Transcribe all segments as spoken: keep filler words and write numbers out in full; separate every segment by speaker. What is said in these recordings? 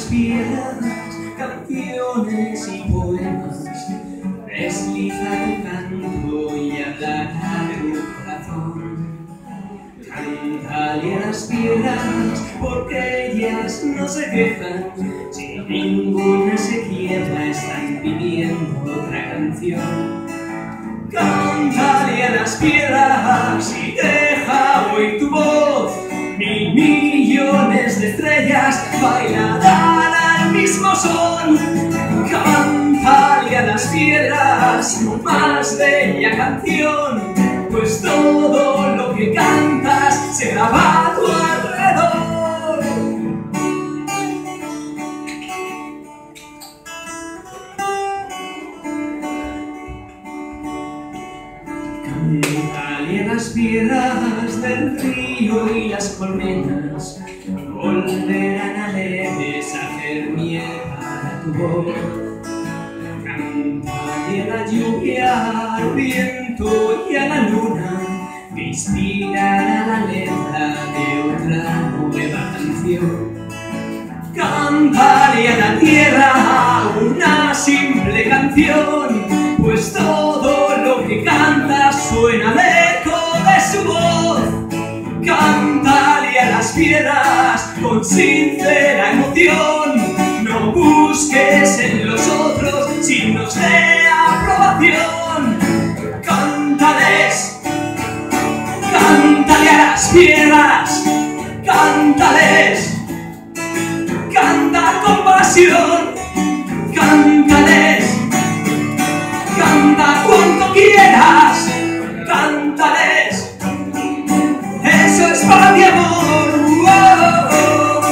Speaker 1: piedras, canciones y poemas. Desliza tu canto y hablará de tu corazón. Cántale a las piedras, porque ellas no se quejan. Si ninguna se quiebra, están pidiendo otra canción. Cántale a las piedras y deja oír tu voz. Mil millones de estrellas bailarán al mismo son. Cántale a las piedras tu más bella canción, pues todo lo que cantas se graba a tu alrededor. Cántale a las piedras del río y las colmenas, volverán alegres a hacer miel para tu voz. Cántale a la lluvia, al viento y a la luna, que inspirará la letra de otra nueva canción. Cántale a la tierra una simple canción, pues todo lo que canta suena al eco de su voz. Cántale a las piedras con sincera emoción, no busques en los otros signos de aprobación. Cántales, cántale a las piedras, cántales, canta con pasión, cántales, canta cuanto quieras, cántales, eso es paz y amor. Oh, oh, oh.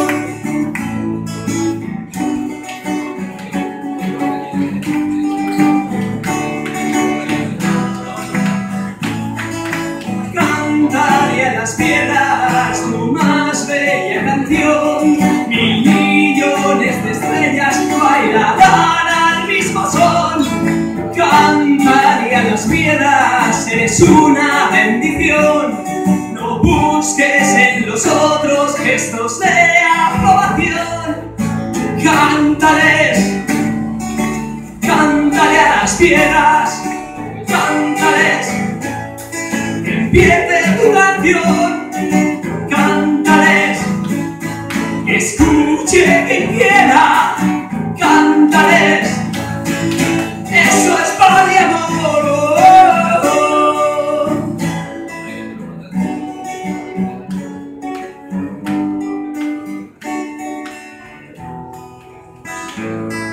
Speaker 1: Cántale a las piedras tu más bella canción, mil millones de estrellas bailarán al mismo son. Cántale a las piedras, eres una bendición, no busques en los otros gestos de aprobación. Cántales, cántale a las piedras, cántales, que empiece tu canción. Cántales, que escuche quien quiera, cántales, eso es paz y amor. Oh, oh, oh. Thank you.